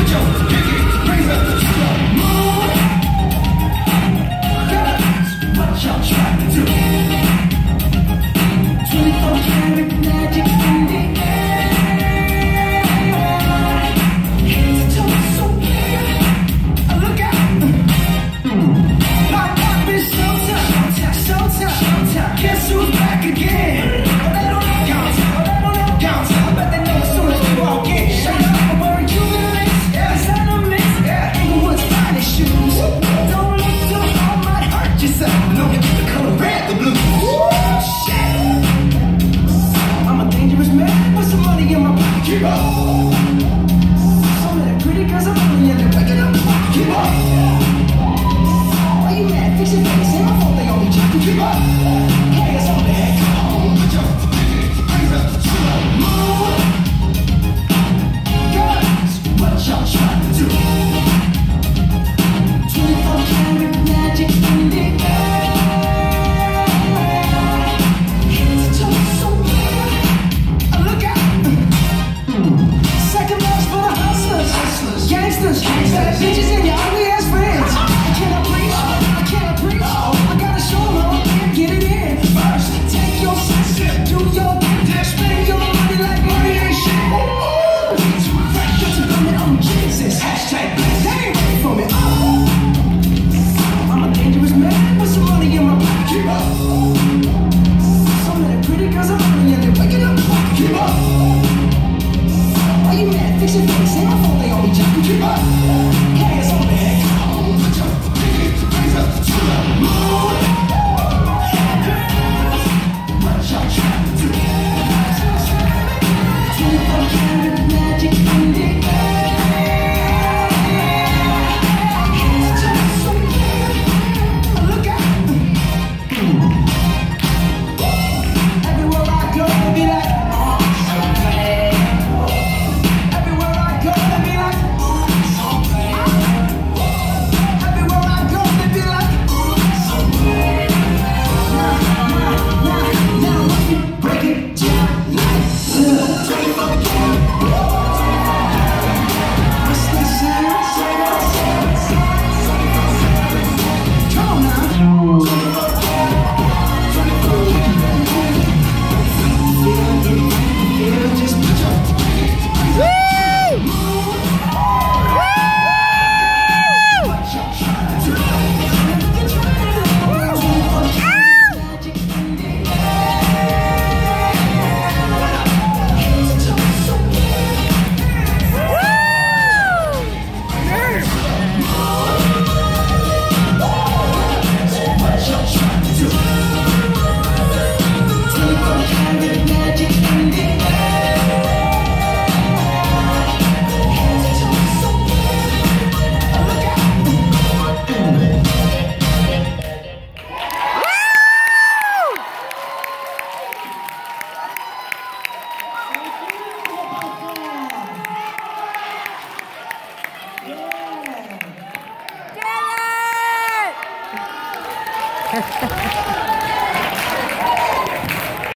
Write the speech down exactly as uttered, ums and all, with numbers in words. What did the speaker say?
Put your pinky rings up to the moon. That's what y'all trying to do. twenty-four karat magic in the air. Head to toe so clear. Look out. My pop is showtime, showtime, showtime, showtime. Guess who's back again? Keep up. Some of that pretty girls are only in there waking up. Keep up. Why you mad? Fix your face. Ain't my fault they only jump. Keep up. Hey, it's on the head. Come on. Put your hands up to the moon. Girls, what y'all trying to do? twenty-four karat magic in the air. Head to toe so clear. Look out. Second verse for the hustlers, hustlers, gangsters, gangsters, bitches and your ugly ass friends. I cannot preach, I cannot preach. I gotta show them and get it in. First, take your senses, do your thing, spend your money like money ain't shit. Too fresh, just a limit on Jesus. Hashtag blessed, they ain't ready for me. Oh. I'm a dangerous man with some money in my pocket. Keep up. Some of the pretty girls are money and they're waking up. Keep up. Why you mad? Fix your face. Ain't my fault they only jump. Keep up. Hey, it's on the head. Come on. Put your pinky rings up to the moon. What y'all trying to do? twenty-four karat magic in the air. Heads to so clear. Look out. Everywhere I go, they be like, Yeah.